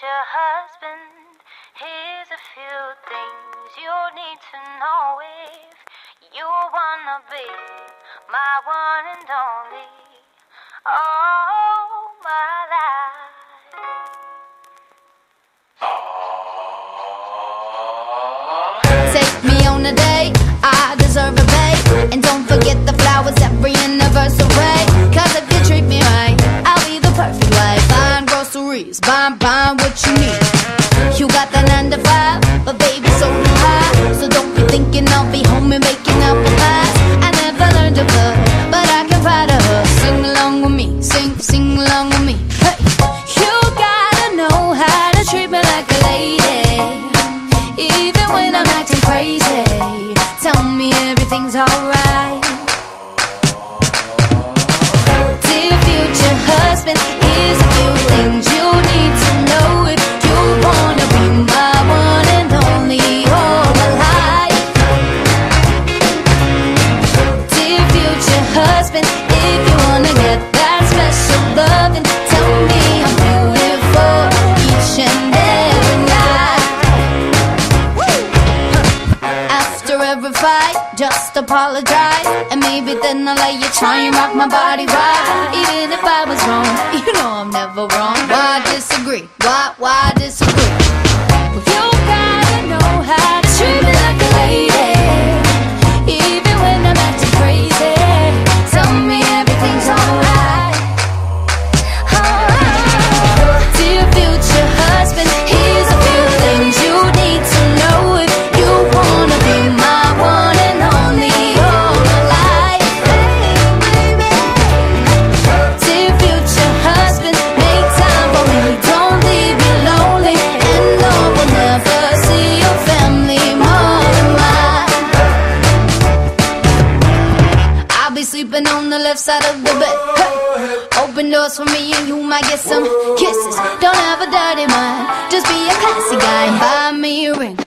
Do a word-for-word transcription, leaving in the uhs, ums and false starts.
future husband, here's a few things you need to know if you wanna be my one and only, all my life. Take me on a date, I deserve a bait. And don't forget the flowers every anniversary. Cause if you treat me right, I'll be the perfect wife. Buying groceries, buying, buying what you need. You got the nine to five, but baby so do I. So don't be thinking I'll be home and making up a mess. I never learned to cook, but I can fight a hook. Sing along with me, sing, sing along with me. Hey, you gotta know how to treat me like a lady, even when I'm acting crazy. Tell me everything's alright. Dear future husband, here's a few things you need to know if you wanna be my one and only, all my life. Dear future husband, if you wanna get that special loving, tell me I'm beautiful each and every night. After every fight, just apologize, and maybe then I'll let you try and rock my body right. Even if I was wrong, you know I'm never wrong. Why disagree? Why, why disagree? Well, you gotta know how to treat me like a lady, even when I'm acting crazy. Tell me everything's alright. Alright. Dear future husband, here's a few things you need to know if you wanna be my one and only, all my life. Dear future husband, make time for me, don't leave me lonely, and no one never see your family more than mine. I'll be sleeping on the left side of the bed. Hey. Open doors for me and you might get some kisses. Don't have a dirty mind, just be a classy guy and buy me a ring.